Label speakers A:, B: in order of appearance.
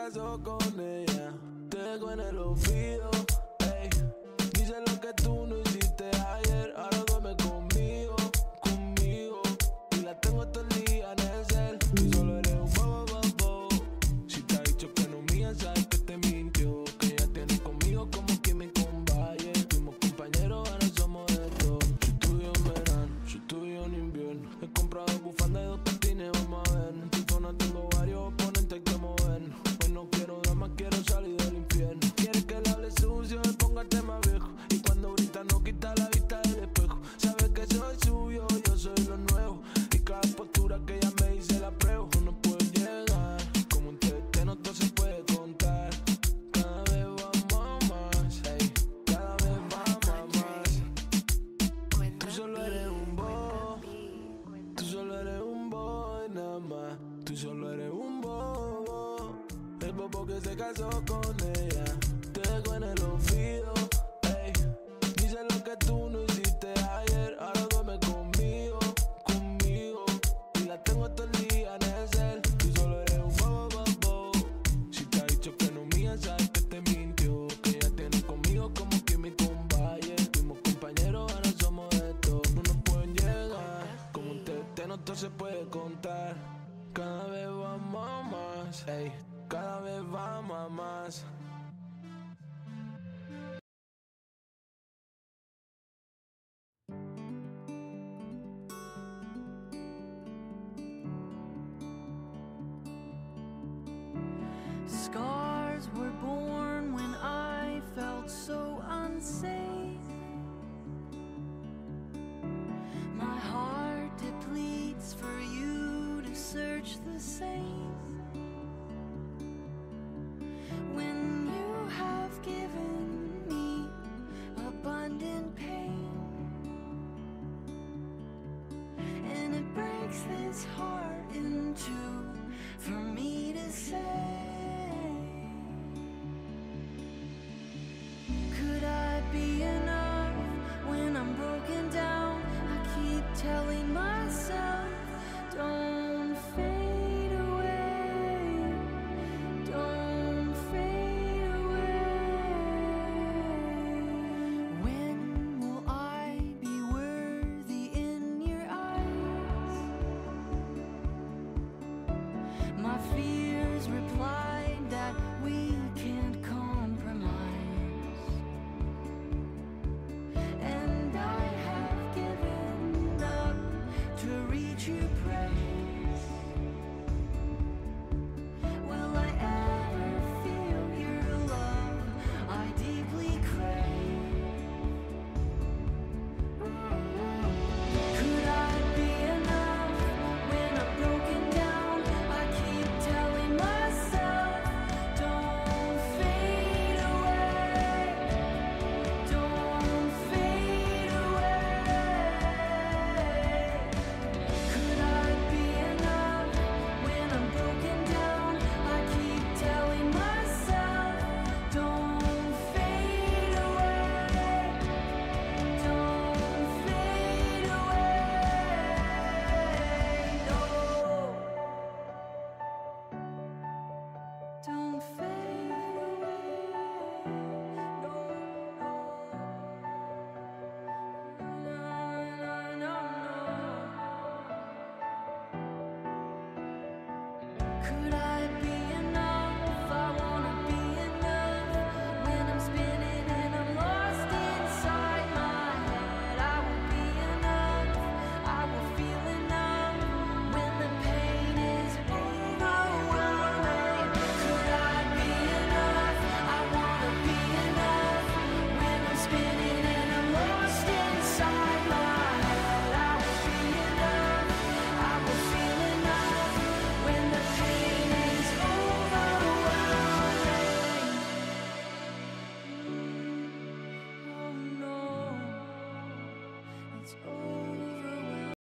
A: casó con ella, te dejo en el olvido, ey. Dice lo que tú no hiciste ayer, ahora duerme conmigo, conmigo. Y la tengo todo el día en el cel, tú solo eres un bobo. Si te ha dicho que no mía, sabes que te mintió. Que ella tiene conmigo como químico un valle. Fuimos compañeros, ahora somos de todo. Yo estudio en verano, yo estudio en invierno. He comprado bufanda y dos patines, vamos a ver. En tu zona tengo varios oponentes que mover. Hoy no quiero drama, quiero salir del infierno. Quieres que le hable sucio y ponga el tema viejo. Y cuando grita no quita la vista del espejo. Sabes que soy suyo, yo soy lo nuevo. Y cada postura que ella me dice la pruebo. Tú no puedes llegar, como un tete no todo se puede contar. Cada vez vamos más, ey, cada vez vamos más. Tú solo eres un boy, tú solo eres un boy nada más. Tú solo eres un bobo, el bobo que se casó con ella. Te dejo en el olvido, ey. Dice lo que tú no hiciste ayer, ahora duerme conmigo, conmigo. Y la tengo todo el día en el cel. Tú solo eres un bobo. Si te ha dicho que no mía, sabes que te mintió. Que ella tiene conmigo como químico un valle. Fuimos compañeros, ahora somos de todo. No nos pueden llegar, como un tete no todo se puede contar. Cada vez vamos más, ey, cada vez vamos más.
B: Scars were born when I felt so unsafe. My heart depletes for you to search the same.